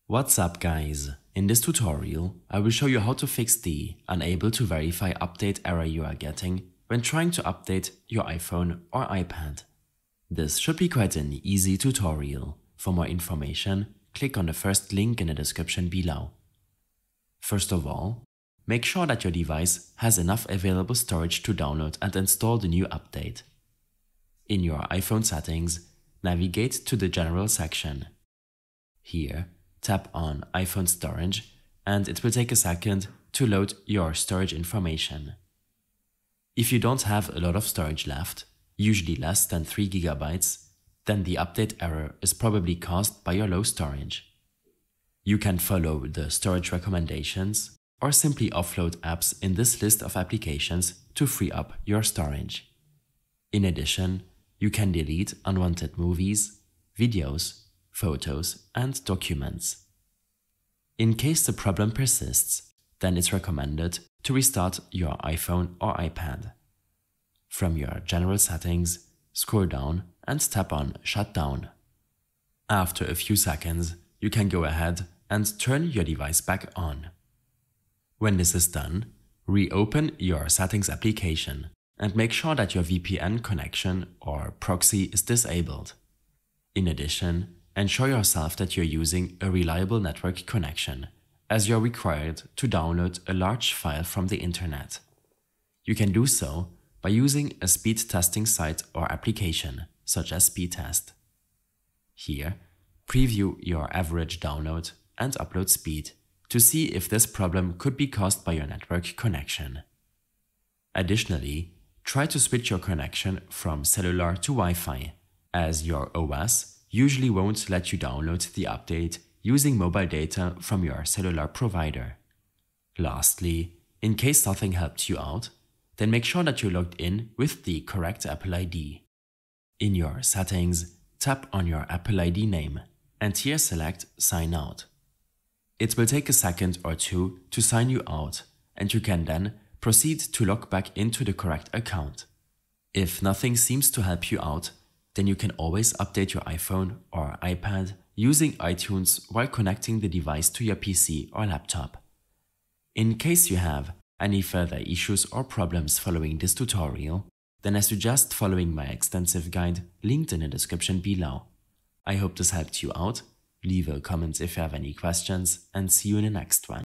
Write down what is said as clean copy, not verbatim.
What's up guys? In this tutorial, I will show you how to fix the unable to verify update error you are getting when trying to update your iPhone or iPad. This should be quite an easy tutorial. For more information, click on the first link in the description below. First of all, make sure that your device has enough available storage to download and install the new update. In your iPhone settings, navigate to the General section. Here, tap on iPhone storage and it will take a second to load your storage information. If you don't have a lot of storage left, usually less than 3 GB, then the update error is probably caused by your low storage. You can follow the storage recommendations or simply offload apps in this list of applications to free up your storage. In addition, you can delete unwanted movies, videos, photos, and documents. In case the problem persists, then it's recommended to restart your iPhone or iPad. From your General settings, scroll down and tap on Shut Down. After a few seconds, you can go ahead and turn your device back on. When this is done, reopen your settings application and make sure that your VPN connection or proxy is disabled. In addition, ensure yourself that you're using a reliable network connection, as you're required to download a large file from the internet. You can do so by using a speed testing site or application, such as Speedtest. Here, preview your average download and upload speed to see if this problem could be caused by your network connection. Additionally, try to switch your connection from cellular to Wi-Fi, as your OS usually won't let you download the update using mobile data from your cellular provider. Lastly, in case nothing helped you out, then make sure that you're logged in with the correct Apple ID. In your settings, tap on your Apple ID name and here select Sign Out. It will take a second or two to sign you out, and you can then proceed to log back into the correct account. If nothing seems to help you out, then you can always update your iPhone or iPad using iTunes while connecting the device to your PC or laptop. In case you have any further issues or problems following this tutorial, then I suggest following my extensive guide linked in the description below. I hope this helped you out. Leave a comment if you have any questions and see you in the next one.